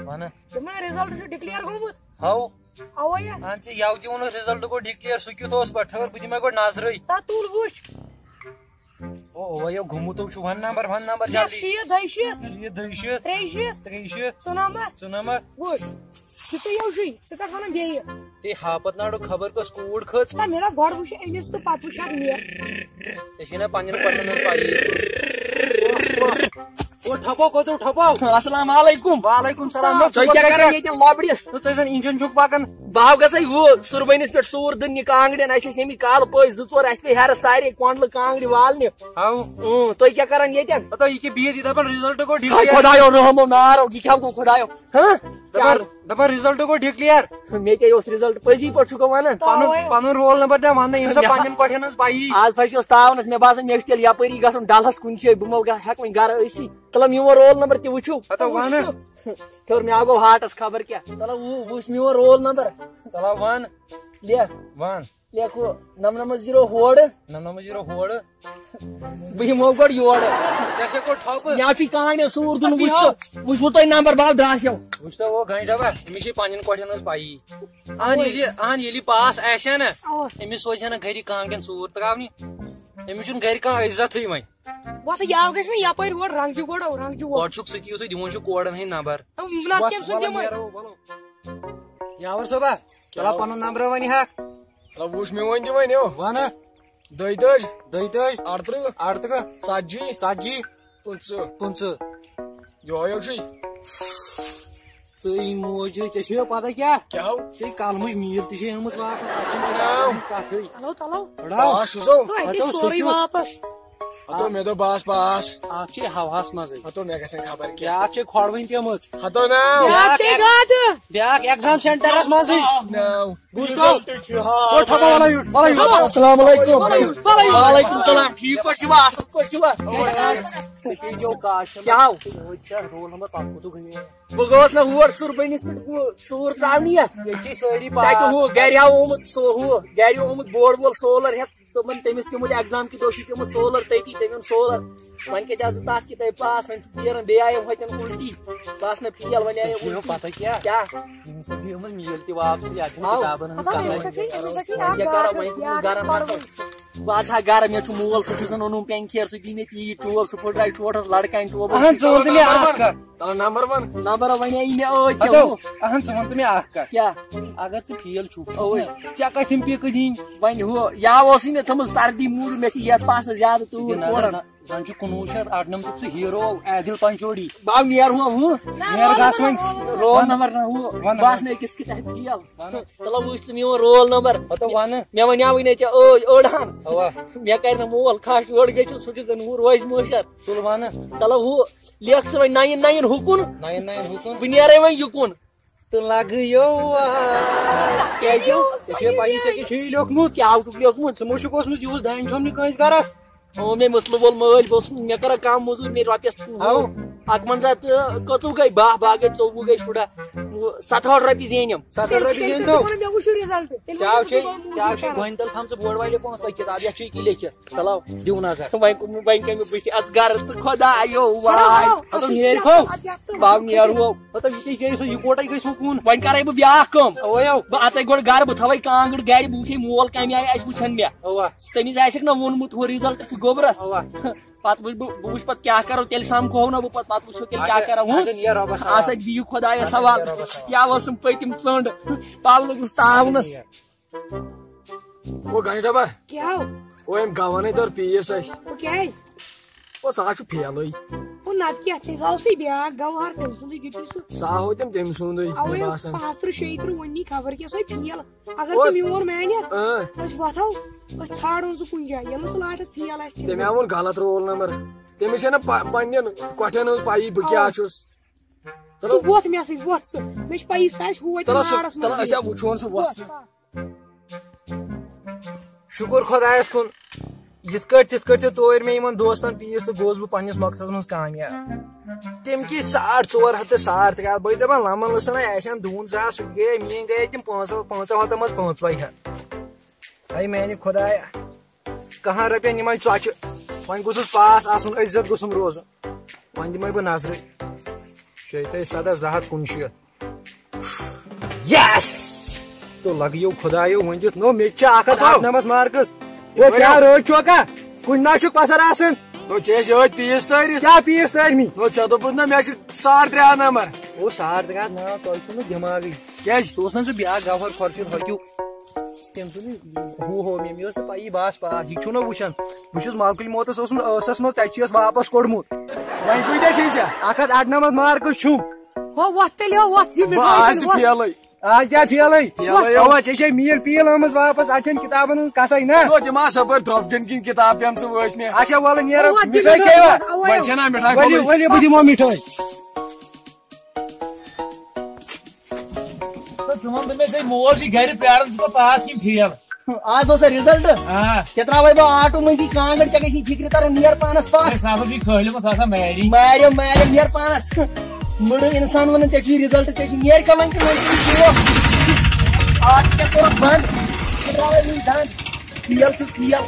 result declare گومت ہاو اوے ہاں جی یاو تہ وونو رزلٹ گو ڈکلیئر سہ کیُتھ اوس پتہٕ خبر بہٕ دِمے گۄڈٕ نظرٕے تا تُل وٕچھ اوے گوٚمُت چھُ ون نمبر جلدی 60 دۄیہِ 60 30 63 44 وٕچھ ژٕ تہِ یوشٕے ژٕ کتھ ونان بیٚیہِ تے ہاپت ناڑو خبر کۄس کوٗر کھٔژ تا مےٚ دوٚپ گۄڈٕ وٕچھ أمِس تہٕ پتہٕ وٕچھ مےٚ ژےٚ چھے نا پننٮ۪ن کۄٹھٮ۪ن ہٕنٛز پایی السلام علیکم وعلیکم السلام لبڑس ژٕ زن انجن چھُکھ پکان بہٕ گژھے سُربنس پہ سور دٕنہِ کانگڑین اَسہِ ٲسۍ نِمٕتۍ کالہٕ پٔژھۍ 2 ژور اَسہِ پے ہیرس تارے کۄنڈلہٕ کانگڑِ والنہِ تُہۍ کیٛاہ کران ییٚتٮ۪ن یہِ کیٛاہ بِہِتھ یہِ دپان رِزلٹ گوٚو خۄدایو رحمو نارو یہِ کیٛاہ گوٚو خۄدایو دپان رِزلٹ گوٚو ڈِکلیئر مےٚ تے اوس رِزلٹ پٔزی پٲٹھۍ چھُکھا ونان پنُن رول نمبر دِ وننہٕ ییٚمہِ ساتہٕ پننٮ۪ن کۄٹھٮ۪ن ہٕنٛز پایی آز پھسیوس تاونس مےٚ باسان مےٚ چھُ تیٚلہِ یپٲری گژھُن ڈلس کُنہِ جایہِ بہٕ مہ ہٮ۪کہٕ وۄنۍ گرٕ ٲسۍ تلہٕ میون رول نمبر تہِ وٕچھِو پھر مےٚ گوٚو ہاٹس خبر کیٛاہ تلہٕ وٕچھ میون رول نمبر چلو ون لیکھ ون لیکھ 99 ہورٕ 99 ہورٕ بہٕ یِمو گۄڈٕ یورٕ ژےٚ چھے کوٚت ٹھوپہٕ مےٚ چھُ کانٛگڑِ سوٗر دِیُن وٕچھوٕ تۄہہِ نمبر باب درٛاسیو وٕچھ تو وہ گنٛٹہِ ڈبا أمِس چھے پننٮ۪ن کۄٹھٮ۪ن ہٕنٛز پایی اہن ییٚلہِ پاس آسہِ نا أمِس سوزِ نا گرِ کانٛگڑٮ۪ن سوٗر تراونہِ أمِس چھُنہٕ گرِ کانٛہہ عزتھٕے وۄنۍ بس یاو گژھِ مےٚ یپٲرۍ ہور رنٛگجہِ گۄڈٕ رنٛگجہِ گۄڈٕ چھُکھ سُہ تہِ دِوان چھُ کورن ہٕنٛدۍ نمبر نتہٕ کٔمۍ سُنٛد دِمے یاور صٲبا چلو پنُن نمبر ونہِ ہاکھ وٕچھ مےٚ ؤنۍ تہِ وۄنۍ ون 32 38 38 ژتجی 50 یہوے چھُے ژٕ موجی ژےٚ چھے پتہ کیٛاہ کیٛاہ ژےٚ کلمٕچ میٖل تہِ چھے آمٕژ واپس کتھٕے چلو پاس چھُسو سورُے واپس ہتو مےٚ دوٚپ بہٕ پاس اکھ چھے ہوہس منٛزٕے ہتو مےٚ گژھِ خبر بیاکھ چھے کھۄڑوٕنۍ پیمٕژ ہتو ناو بیاکھ ایگزام سینٹرس منٛزٕے السلام علیکم وعلیکم السلام ٹھیک پٲٹھۍ چھِوا اصل پٲٹھۍ چھِوا کیٛاہ رول نمبر پتہٕ کوٚتُک بہٕ گوٚوُس نا ہور سُربنس پٮ۪ٹھ سوٗر تراونہِ ییٚتہِ چھِ سٲری تتہِ گرِ آمُت گرِ آمُت بوڑ وول سولر ہٮ۪تھ دوٚپُن تٔمِس پیوٚمُت ایگزام کہِ دۄہ چھُ پیوٚمُت سولر تٔتی تٔمۍ اوٚن سولر وۄنۍ کتہِ آسہٕ تتھ کہِ تۄہہِ پاس وۄنۍ چھُ پھیران بیٚیہِ آیو ہوٚتٮ۪ن الٹی بہٕ آس نہٕ فیل وۄنۍ آیو پتہ کیٛاہ کیٛاہ أمِس چھِ آمٕژ میٖل تہِ واپس یتھ چھِ کتابن ہٕنٛز کیٛاہ کرو وۄنۍ گرم بہٕ اژٕ ہا گرٕ مےٚ چھُ مول سُہ چھُ زن اوٚنُم پینکھیر سُہ دی مےٚ تیٖتۍ ٹوب سُہ پھٕٹرایہِ ٹوٹھس لڑکانہِ ٹوب نمبر ون نمبر وۄنۍ آیی مےٚ ٲدۍ اہن ژٕ وَن تہٕ مےٚ اکھ کتھ کیٛاہ اگر ژٕ فیل چھُکھ ژےٚ کتھٮ۪ن پِکہٕ دِنۍ وۄنۍ یاو اوسُے مےٚ تھٲمٕژ سردی موٗجوٗب مےٚ چھِ یتھ پاسس زیادٕ تۭر زن چھُ 1998 سُہ ہیٖرو عادل پنچوڑی بہٕ آو نیرٕ نیرٕ گژھ وۄنۍ رول نمبر بہٕ آس نہٕ أکِس کِتھ فیل تلو وٕچھ ژٕ میون رول نمبر ونہٕ مےٚ وَنیاوٕے نَے ژےٚ أڑ ہن مےٚ کرِ نہٕ مول کھش أڑ گٔژھِتھ سُہ چھُ زن روزِ مٲشر تُل ونہٕ تلو لیکھ ژٕ وۄنۍ 99 ہُکُن 99 ہُکُن بہٕ نیرے وۄنۍ یُکُن تہٕ لگیو کیٛازِ ژےٚ چھے پایی ژےٚ کیٛاہ چھُے لیوکھمُت کیٛاہ اوسُکھ لیوکھمُت ژٕ مہ چھُکھ اوسمُت یِہُس دانہِ چھۄمنہِ کٲنٛسہِ گرس مےٚ مسلہٕ وول مٲلۍ بہٕ اوسُس مےٚ کٔر کم موٚزوٗرۍ مےٚ رۄپیس 51 تہٕ کٔژوُہ گٔے 10 باہ گٔے 24 گٔے شُراہ 67 رۄپیہِ زیٖنِم 67 رۄپیہِ زیٖنۍ تو مےٚ وٕچھو رِزلٹ ژےٚ چھے گۄنٛٹل تھٲمژٕ بوڑ والے پونٛسہٕ کِتاب یتھ چھُ یہِ لیکھِتھ چلو دِو نظر وۄنۍ کمہِ بٕتھِ اژٕ گرٕ تہٕ خۄدایو واے نیرِکھو بہٕ آو نیرو سُہ یِکوٹے گژھِ کُن وۄنۍ کرے بہٕ بیاکھ کٲم اویو بہٕ اژے گۄڈٕ گرٕ بہٕ تھاوے کانگٕر گرِ بہٕ وٕچھے مول کمہِ آیہِ اَسہِ وٕچھن مےٚ تٔمِس آسٮ۪کھ نا ووٚنمُت ہُہ رِزلٹ چھُ گوٚبرس پتہٕ وٕچھ بہٕ وٕچھٕ پتہٕ کیٛاہ کرو تیٚلہِ سمکھو نا بہٕ پتہٕ وٕچھو تیٚلہِ کیٛاہ کرو آسا دِیِو خۄدایس حوالہٕ یا ٲسٕم پٔتِم ژٔنٛڈ پَلہٕ لوٚگُس تاونس گنٛٹہِ ڈبا کیٛاہ أمۍ گوانٕے تور پیٖس اَسہِ کیٛازِ سُہ حظ چھُ فیلٕے نتہٕ کیٛاہ تہِ گوٚوسٕے بیاکھ گوہر تٔمۍ سُنٛدٕے دیُتُے سُہ سُہ آو تٔمۍ سُنٛدٕے باسان 35 36 وُنی خبر کیٛاہ سۄ فیل اگر ژٕ میون مانکھ أسۍ وۄتھو أسۍ ژھانڈون سُہ کُنہِ جایہِ ییٚلہِ نہٕ سُہ لاسٹس فیل آسہِ تٔمۍ آو غلط رول نمبر تٔمِس چھےٚ نہٕ پننٮ۪ن کۄٹھٮ۪ن ہٕنٛز پایی بہٕ کیٛاہ چھُس ژٕ ووٚتھ مےٚ سۭتۍ ووٚتھ ژٕ مےٚ چھِ پایی سُہ آسہِ ہوٗ أسۍ وٕچھون سُہ ووٚتھ شُکُر خۄدایس کُن یِتھ کٲٹھۍ تِتھ کٲٹھۍ تہِ توٚر مےٚ یِمن دوستن پیٖس تہٕ گوٚوُس بہٕ پننِس مقصدس منٛز کامیاب تِم کی 450 تہٕ 3.5 بہٕ دپان لمن لسن آسن دوٗن 1000 سُہ تہِ گٔیے میٲنۍ گٔیے تِم 500 ہتن منٛز 5 ہاے میانہِ خۄدایا 100 رۄپین یِمے ژۄچہِ وۄنۍ گوٚژھُس پاس آسُن عزت گوٚژھُم روزُن وۄنۍ دِمے بہٕ نظرٕے 17,217 یس تو لگیو خدایو ونجت نو میچ 198 مارکس وہ کیا روز چوکا کن نا پتھر آسان نو چیس یہ پیس تاری کیا پیس تارمی نو ژے دوپُتھ نا مےٚ چھُ 3.5 نمبر وہ 3.5 نا تۄہہِ چھُو نہٕ دٮ۪ماغٕے کیٛازِ سُہ اوس نا سُہ بیٛاکھ گوہر خۄرشیٖد ہۄکھیوٗ تٔمۍ چھُ نہٕ ہُہ مےٚ ٲس نہٕ پَیی بہٕ آس پاس یہِ چھُو نہٕ وٕچھان بہٕ چھُس ملکٕلۍ موتس اوسمُت ٲسس منٛز تَتہِ چھُ یس واپس کوٚڑمُت وۄنۍ کۭتیاہ چھے ژےٚ 198 مارکس چھُم ہو وۄتھ تیٚلہِ ہو وۄتھ دِ بہٕ آز تہِ فیلٕے آج کیا فیلٕے اوا ژےٚ چھے میٖل پیٖل آمٕژ واپس اَتہِ چھَنہٕ کِتابن ہٕنٛز کتھٕے نا تِم آسہٕ ہُپٲرۍ درٛۄپجن کِنۍ کِتاب پیمژٕ وٲژ مےٚ اچھا وَلہٕ نیرو وۄتھ دِ مِٹھٲے کھیٚیوا وۄنۍ کھٮ۪نا مِٹھاے ؤلِو ؤلِو بہٕ دِمو مِٹھٲے ژٕ وَن مےٚ ژےٚ مول چھُے گرِ پیاران ژٕ پاس کِنۍ فیل آز اوس رِزلٹ ژےٚ تراوے بہٕ آٹوٗ مٔنٛزی کانٛگٕر ژےٚ گژھی فِکرِ ترُن نیر پانس پاس ماریو نیر پانس مٕڑٕ اِنسان وَنان ژےٚ چھُے رِزلٹ ژےٚ چھُ نیر کَم وۄنۍ آٹوٗ ژےٚ کوٚرُکھ بنٛد ژٕ تراوے وٕنۍ دنٛد فیل چھُ فیل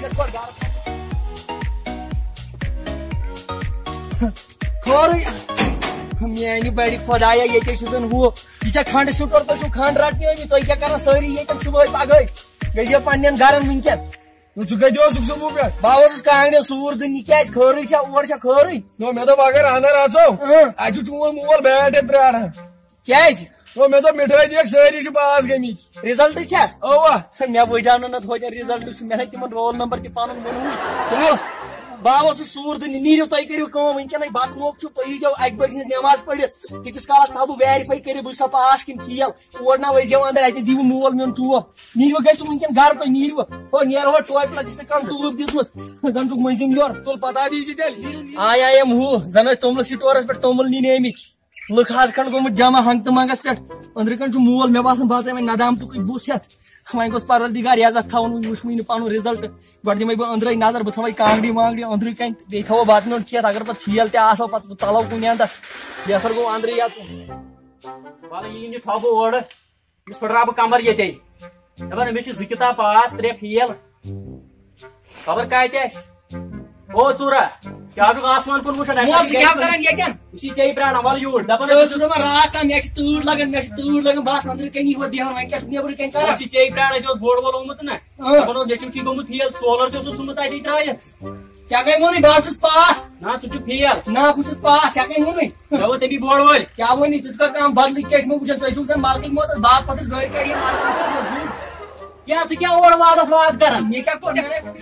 خورٕے میانہِ بڑِ خۄدایا ییٚتہِ چھُ زن ہُہ یہ چھا کھنڈ سٹور تُہۍ چھُو کھنڈ رٹنہِ ٲمٕتۍ تُہۍ کیٛاہ کران سٲری ییٚتٮ۪ن صبحٲے پگہٲے گٔژھِو پننٮ۪ن گرن وٕنکٮ۪ن ژٕ کتہِ اوسُکھ صبح پٮ۪ٹھ بہٕ اوسُس کانٛگرِ سوٗر دِنہِ یہِ کیٛازِ خٲرٕے چھا اور چھا خٲرٕے نو مےٚ دوٚپ اگر انٛدر اژو اتہِ چھُ چون مول بیٹ ہیٚتھ پیاران کیٛازِ نو مےٚ دوٚپ مِٹھٲے دِکھ سٲری چھِ پاس گٔمٕتۍ رِزلٹ چھا اوا مےٚ وٕچھاو نہٕ توتہِ رِزلٹ چھُ مےٚ ہیٚکہِ تِمن رول نمبر تہِ پنُن ووٚنمُت کیٛازِ بہٕ اوسُس سوٗر دِنہِ نیٖرِو تُہۍ کٔرِو کٲم وٕنکٮ۪نٕے بتہٕ موقعہٕ چھُ تُہۍ ییٖزیو 1 بجہِ ہٕنٛز نٮ۪ماز پٔرِتھ تیٖتِس کالس تھاو بہٕ ویرِفاے کٔرِتھ بہٕ چھُسا پاس کِنہٕ فیل اور نہ ؤسۍزیو انٛدر اتہِ دِیِو مول میون ٹوپ نیٖرِو گژھِو وٕنکٮ۪ن گرٕ تُہۍ نیٖرِو ہو نیرو ہو ٹوپہِ لگہِ ژےٚ کم ٹوٗپ دِژمٕژ زن چھُکھ مٔنٛزِم یورٕ تُل پتہ دیٖزِ تیٚلہِ آیے یِم ہُہ زن ٲسۍ توٚملہٕ سٹورس پٮ۪ٹھ توٚمُل نِنہِ آمٕتۍ لُکھ حظ کھنڈ گوٚمُت جمع ہنگتہٕ منٛگس پٮ۪ٹھ أنٛدرٕ کَنۍ چھُ مول مےٚ باسان بہٕ ژٕ وۄنۍ ندامتُکُے بُس ہٮ۪تھ وۄنۍ گوٚژھ پروردِگار عزت تھاوُن وۄنۍ وٕچھمٕے نہٕ پنُن رِزلٹ گۄڈٕ دِمے بہٕ أنٛدرٕے نظر بہٕ تھاوے کانٛگرِ وانٛگرِ أنٛدرٕ کَنۍ تہٕ بیٚیہِ تھاوو بتہٕ میوٚنٛڈ کھٮ۪تھ اگر پتہٕ فیل تہِ آسو پتہٕ ژلو کُنہِ انٛدس بہتر گوٚو أنٛدرٕے اژُن وَلہٕ یہِ تھاو بہٕ اورٕ أمِس پھٕٹراو بہٕ کمر ییٚتے دپان أمِس چھِ 2 کِتاب پاس 3 فیل خبر کتہِ آسہِ او ژوٗرا کیٛاہ چھُکھ آسمان کُن وٕچھان ژےٚ چھِ ژےٚ پرٛاران وَلہٕ یوٗرۍ دپان دپان راتھ تام مےٚ چھِ تۭر لگان بہٕ آسہٕ أنٛدرٕ کَنی ہوت بیٚہوان وۄنۍ کیٛاہ چھُکھ نیبرٕ کَنۍ کران ژےٚ چھِ پرٛاران اَتہِ اوس بوڑ وول اومُت نا دپان اوس نیٚچوٗ چھُے گوٚمُت فیل سولر تہِ اوسُکھ ژھُنمُت اَتی ترٛٲیِتھ ژےٚ کٔمۍ ووٚنُے بہٕ چھُس پاس نا ژٕ چھُکھ فیل نا بہٕ چھُس پاس ژےٚ کٔمۍ ووٚنُے مےٚ ووٚن تٔمی بوڑ وٲلۍ کیٛاہ ووٚنُے ژٕ کر کٲم بدلٕے کیٛاہ چھُ مےٚ وٕچھان ژٕ چھُکھ زن ملکٕکۍ موتس باپ پتہٕ زٲرۍ کَڑِ کیٛاہ ژٕ کیٛاہ اورٕ وادس واد کران مےٚ کیٛاہ کوٚر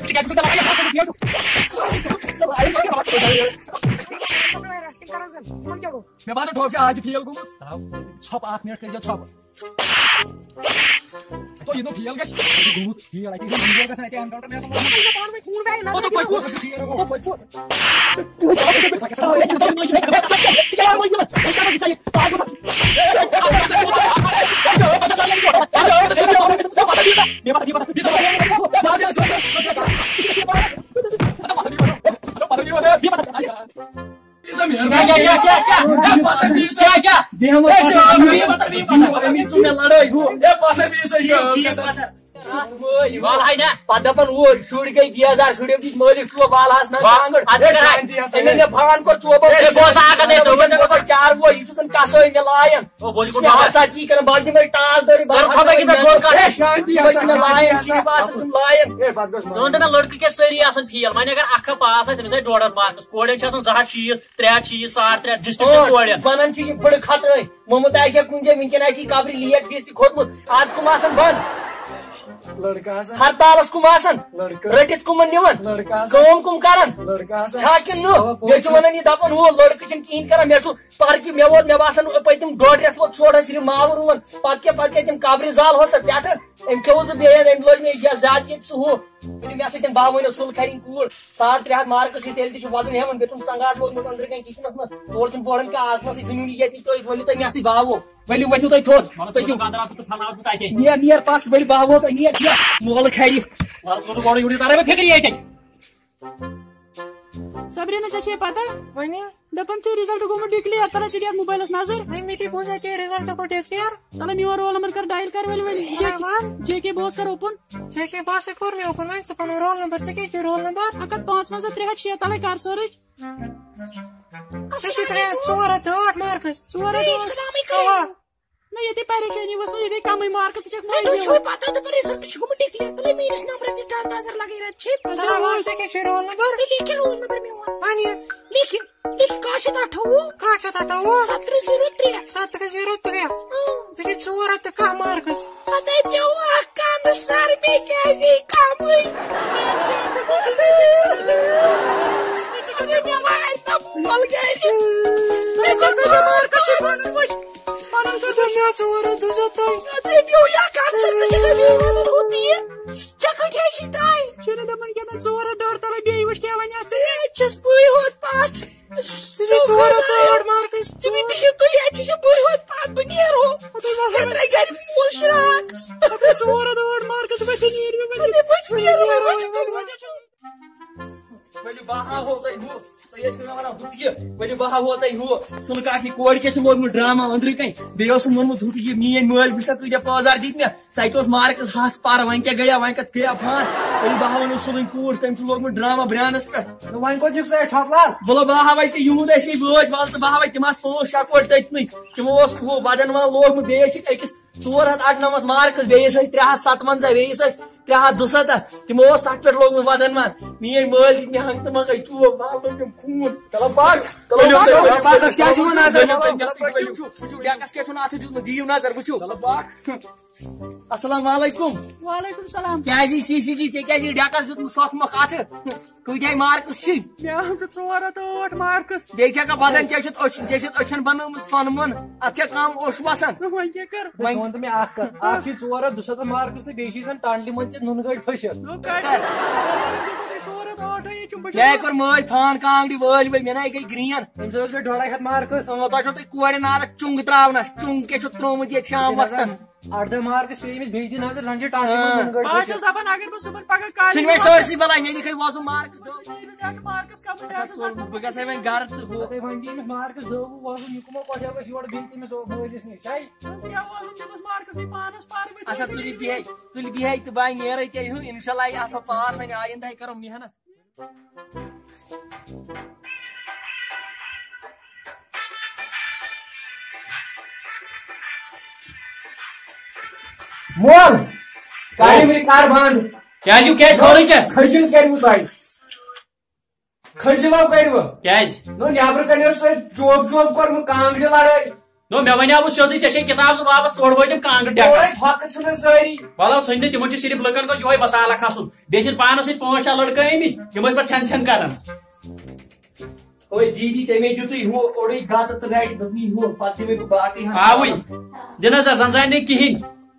مےٚ باسان ٹھوپ چھُ آز فیل گوٚمُت ژھۄپہٕ 1 مِنٹ کٔرۍزِ ژھۄپہٕ یہِ نہٕ فیل گژھِ گوٚمُت فیل اَتہِ گژھان اَتہِ اٮ۪نکاوُنٛٹر مےٚ پتہٕ دپان اوٗرۍ شُرۍ گٔے بیزار شُرٮ۪و دِتۍ مٲلِس ٹوپ والہَس نہ کانٛگٕر مےٚ فان کوٚر چوبو چاروو یہِ چھُ زن کسٲے مےٚ لایان تی کران بہٕ دِمے ٹاس دٲرِتھ لڑکہٕ کیٛاہ سٲری آسان فیل وۄنۍ اگر 1 پاس آسہِ تٔمِس آسہِ 150 مارکس کورٮ۪ن چھِ آسان 260 360 350 ڈسٹرکٹ کورٮ۪ن ونان چھِ یہِ بٔڑٕ خطٲے موٚمُت آسہِ ہا کُنہِ جایہِ وٕنکٮ۪ن آسہِ یہِ قبرِ لیٹ فیٖس تہِ کھوٚتمُت آز کٕم آسان بنٛد ہرتالس کُم آسان رٔٹِتھ کُمن نِوان کٲم کُم کران چھا کِنہٕ نہٕ بیٚیہِ چھُ ونان یہِ دپان ہُہ لڑکہٕ چھِنہٕ کِہینۍ کران مےٚ چھُ پرکہِ مےٚ ووت مےٚ باسان پٔتِم 1.5 رٮ۪تھ ووت چھوڑا صرف ماوٕ رُوان پتہٕ کیٛاہ تِم قبرِ زال ہوس پٮ۪ٹھٕ أمۍ کھیوٚوُس بہٕ بیٚیہِ أمۍ لٲج مےٚ زیادٕ ییٚتہِ سُہ ہُہ ؤنِو مےٚ سۭتۍ بہٕ ؤنِو سُل کھرِنۍ کوٗر 350 مارکس چھِ تیٚلہِ تہِ چھُ وَدُن ہٮ۪وان بیٚیہِ چھُم ژنٛگاٹ لوگمُت أنٛدرٕ کَنۍ کِچنس منٛز تورٕ چھُنہٕ بوڑن کانٛہہ آسنَسٕے ژھٕنِو نہٕ ییٚتہِ تُہۍ ؤنِو تُہۍ مےٚ سۭتۍ باوو ؤلِو ؤتھِو تُہۍ تھوٚد نیر پَتہٕ ؤلِو باوو تُہۍ نیر مولہٕ کھرِ فِکرِ ییٚتہِ صبریٖنا ژےٚ چھے پتہ دپان چھِ رِزلٹ گوٚمُت ڈِکلیئر تَلے ژٕ دِیَکھ موبایلَس نظر مےٚ تہِ بوٗز اَتہِ رِزلٹ گوٚو ڈِکلیئر تَلے میون رول نمبر کر ڈایل کر ؤلۍ جے کے بہٕ کر اوپن جے کے باسے کوٚر مےٚ اوپن وۄنۍ ژٕ پَنُن رول نمبر ژےٚ کیٛاہ چھُ رول نمبر 105 306 تَلے کر سٔرٕچ ژور ہتھ ٲٹھ مارکس نہ یہ پریشانی بس یہ کم مارکس پتہ دپان رزلٹ گوٚمُت ڈکلیئر تلے میٲنِس نمبرس دِ نظر لگے رات رول نمبر لیکن رول نمبر میون لیکن 728 ژےٚ ژور ہتھ تہٕ کاہ مارکس پتہ پیو اکھ کانٛدٕ سر مےٚ کیازِ کمٕے سلکاشنی کور کیا لوگمت ڈرامہ اندر کن بیس وونمت ہُتھ یہ میٲنۍ مٲلۍ وٕچھ کۭتیاہ 5000 دِتۍ مےٚ ژَکہِ اوس مارکس 100 پر وۄنۍ کیٛاہ گٔیا وۄنۍ کتھ گٔیا فان ؤلِو بہٕ ہاوَن صُبحن کوٗر تٔمۍ چھُ لوگمُت ڈرامہ برٛانٛدس پٮ۪ٹھ وۄنۍ کوٚت نِکھ ژٕ ٹھۄکلال ولہٕ بہٕ ہاوے ژےٚ یِہُنٛد اَسے وٲتۍ وَلہٕ ژٕ بہٕ ہاوے تِم آسہٕ 5-6 کوڑ تٔتنٕے تِمو اوس ہُہ بدن وَل لوگمُت بیٚیہِ ٲسِکھ أکِس 498 مارکس بیٚیِس ٲسۍ 357 بیٚیِس ٲسۍ 372 تِمو اوس تتھ پٮ۪ٹھ لوگمُت ودن مان میٲنۍ مٲلۍ دِتۍ مےٚ ہنٛگتہٕ منٛگے چوب بہٕ لوگُم خوٗن چلو پاک ڈیکس کیٛاہ چھُ اتھٕ دیُتمُت دِیِو نظر وٕچھِو السلام علیکم وعلیکم السلام کیٛازِ سی سی جی ژےٚ کیٛازِ ڈیکس دیُتمُت سۄکھ مۄکھ اَتھٕ کۭتیاہ مارکس چھِ مےٚ آو 408 مارکس بیٚیہِ چھکھا بدن ژےٚ چھُتھ أچھن بنٲومٕژ سۄنہٕ مۄن اتھ چھا کم اوٚش وسان وۄنۍ کیٛاہ کر ژٕ وَن تہٕ مےٚ اکھ کتھ اکھ چھِ 400 مارکس تہٕ بیٚیہِ چھِ زن ٹانڈلہِ منٛز تہِ نُنہٕ گٲڑۍ پھٔسِتھ کیٛاہ کوٚر مٲلۍ فان کانٛگرِ وٲلۍ مےٚ نَے گٔے گرٛین تٔمۍ سۭتۍ گٔے 250 مارکس تۄہہِ چھو تُہۍ کورِ نادس چُنٛگ تراونس چُنٛگ کیٛاہ چھُ ترٛوومُت ییٚتہِ شام وقتن 8 مارکس پیٚیہِ أمِس بیٚیہِ دِ نظر زن چھِ ٹانڈلہِ منٛز نُنہٕ گٲڑۍ پھٔسِتھ دپان اگر بہٕ صبحن پگہہ کالج ژھٕنۍ وۄنۍ سٲرسٕے بلاے مےٚ دِکھے وۄزُم مارکس مارکس کم بہٕ گژھے وۄنۍ گرٕ تہٕ ہُہ تُہۍ وۄنۍ دِ أمِس مارکس 2 وۄزُم یہِ کٕمو کوٹھیو گژھِ یورٕ بیٚیہِ تٔمِس مٲلِس نِش ہے اچھا تُلِو بِہے تہٕ بہٕ نیرے تیٚلہِ ہُہ انشاء اللہ یہِ آسو پاس وۄنۍ آیندہ کرو محنت مول کاریمری کار بند کیازِ کیازِ خورٕے ژےٚ کھٔجِل کٔرِوٕ تۄہہِ کھٔجِلو کٔرِوٕ کیازِ نو نیبرٕ کنہِ اوس تۄہہِ چوب چوب کوٚرمُت کانٛگرِ لڑٲے نو مےٚ وَنیاوُ سیوٚدُے ژےٚ چھے کِتاب زٕ واپس تورٕ وٲتِم کانٛگٕر ڈیکس ہۄکھٕ ژھٕنن سٲری وَلو ژھٕنۍ نہٕ تِمن چھُ صرف لُکن گوٚژھ یِہوے بسالہ کھسُن بیٚیہِ چھِنہٕ پانس سۭتۍ 5-6 لڑکہٕ آمٕتۍ تِم ٲسۍ پتہٕ چھن کران اوے دیدی تمے دِتُے ہُہ اوڑٕے گتہٕ تہٕ رٹہِ دوٚپنی ہُہ پتہٕ دِمے بہٕ باقٕے آوٕے دِ نظر زن زانہِ نہٕ کِہیٖنۍ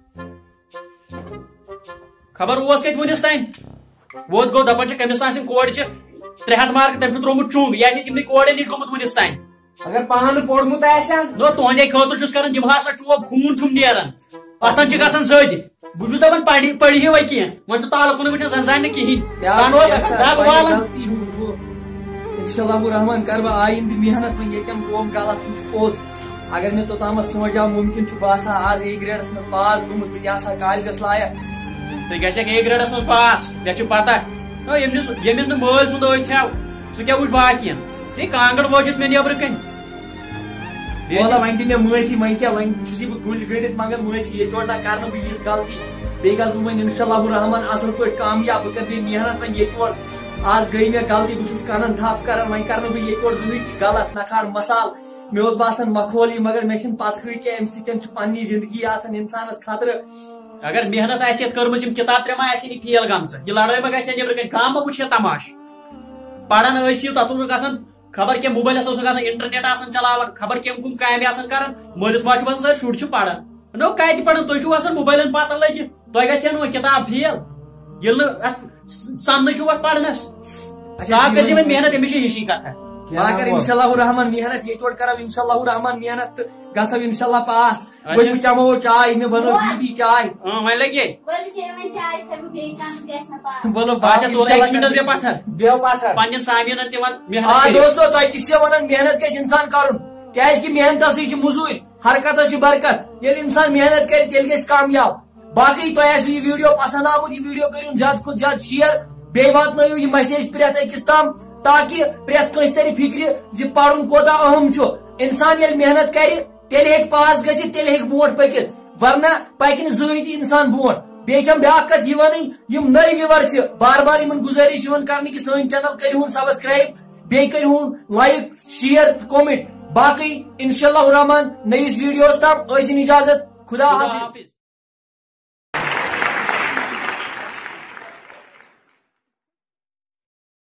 خبر اوس کتہِ وُنِس تانۍ ووت گوٚو دپان چھِ کٔمِس تانۍ سٕنٛدۍ کورِ چھِ 300 مارکس تٔمۍ چھُ تروومُت چُنٛگ یہِ آسہِ تِمنٕے کورٮ۪ن نِش گوٚمُت وُنِس تانۍ اگر پانہٕ پوٚرمُت آسہِ ہا نو تُہنٛدے خٲطرٕ چھُس کران دِمہٕ ہسا چوب خوٗن چھُم نیران پتھن چھِ گژھان زٔدۍ بہٕ چھُس دپان پٔرِو وۄنۍ کینٛہہ وۄنۍ چھُ تالہٕ کُنُے وٕچھان زن زانہِ نہٕ کِہیٖنۍ دگ والان انشاءاللہ الرحمن کر بہٕ آیندٕ محنت وۄنۍ ییٚتٮ۪ن گوٚم غلط پوٚز اگر مےٚ توٚتامتھ سونٛچاو مُمکِن چھُ بہٕ آسہٕ ہا آز اے گریڈس منٛز پاس گوٚمُت تہٕ یہِ آسہٕ ہا کالجس لایق ژٕ گژھکھ اے گریڈس منٛز پاس مےٚ چھِ پتہ ییٚمِس نہٕ مٲلۍ سُنٛد أتھۍ ہیو سُہ کیٛاہ وٕچھ باقین ژےٚ کانٛگٕر وٲجِتھ مےٚ نیبرٕ کَنۍ وَلہٕ وۄنۍ دِ مےٚ معٲفی وۄنۍ کیٛاہ وۄنۍ چھُسے بہٕ گُلۍ گٔنڈِتھ منٛگان معٲفی ییٚتہِ یورٕ نہ کرنہٕ بہٕ یِژھ غلطی بیٚیہِ گژھٕ بہٕ وۄنۍ انشاءاللہ الرحمن اصل پٲٹھۍ کامیاب بہٕ کرٕ بیٚیہِ محنت وۄنۍ ییٚتہِ یورٕ آز گٔے مےٚ غلطی بہٕ چھُس کَنن تھپھ کران وۄنۍ کرٕ نہٕ بہٕ ییٚتہِ یورٕ زٕہٕنۍ تہِ غلط نہ کھار مسال مےٚ اوس باسان مخولی مگر مےٚ چھنہٕ پتہٕ کینٛہہ امہِ سۭتۍ چھُ پننی زندگی آسان انسانس خطرٕ اگر محنت آسہِ یتھ کٔرمٕژ یِم کِتاب 3 ما آسہِ نہٕ فیل گٔمژٕ یہِ لڑٲے ما گژھِ ہا نیبرٕ کَنۍ کانٛہہ ما وٕچھ ہا تماش پران ٲسِو تتھ اوسُکھ آسان خبر کینٛہہ موبایلس اوسُکھ آسان انٹرنیٹ آسان چلاوان خبر کم کامہِ آسان کران مٲلِس ماجہِ چھُ وَنان سر شُرۍ چھُ پران نو کتہِ پران تُہۍ چھِو آسان موبایلن پتہٕ لٔگِتھ تۄہہِ گژھِ ہا نہٕ وۄنۍ کِتاب فیل ییٚلہِ نہٕ اتھ سننٕے چھُو اتھ پرنس صاف کٔرۍ زِ وۄنۍ محنت أمِس چھِ ہِشی کتھا بہٕ کر انشاءاللہ الرحمن محنت ییٚتہِ یورٕ کرو انشاءاللہ الرحمن محنت تہٕ گژھو انشاءاللہ پاس بہٕ چمو چاے مےٚ بنٲو دیدی چاے وۄنۍ لگہِ بولو اچھا تُل 1 مِنٹ بیٚہہ پتھر بیٚہو پتھر پننٮ۪ن سامعیٖنن تہِ وَن محنت دوستو تۄہہِ تہِ چھِو ونان محنت گژھِ انسان کرُن کیازِ کہِ محنتسٕے چھِ موٚزوٗرۍ حرکتس چھِ برکت ییٚلہِ انسان محنت کرِ تیٚلہِ گژھِ کامیاب باقٕے تۄہہِ آسوٕ یہِ ویٖڈیو پسنٛد آمُت یہِ ویٖڈیو کٔرِو زیادٕ کھۄتہٕ زیادٕ شیر بیٚیہِ واتنٲیِو یہِ میسیج پرٛٮ۪تھ أکِس تام تاکہ پریت کنس تر فکر زِ پرن کوتا اہم چھُ انسان ییٚلہِ محنت کرِ تیٚلہِ ہیٚکہِ پاس گٔژھِتھ تیٚلہِ ہیٚکہِ برونٛٹھ پٔکِتھ ورنہ پکہِ نہٕ زٕہٕنۍ تہِ انسان برونٛٹھ بیٚیہِ چھم بیاکھ کتھ یہِ ونٕنۍ یِم نٔے وِور چھِ بار بار یِمن گُزٲرِش یِوان کرنہٕ کہِ سٲنۍ چینل کٔرۍہُن سبسکرایب بیٚیہِ کٔرۍہُن لایک شیئر تہٕ کومنٹ باقٕے انشاء اللہ الرحمان نٔیِس ویڈیوس تام ٲسِن اجازت خدا حافظ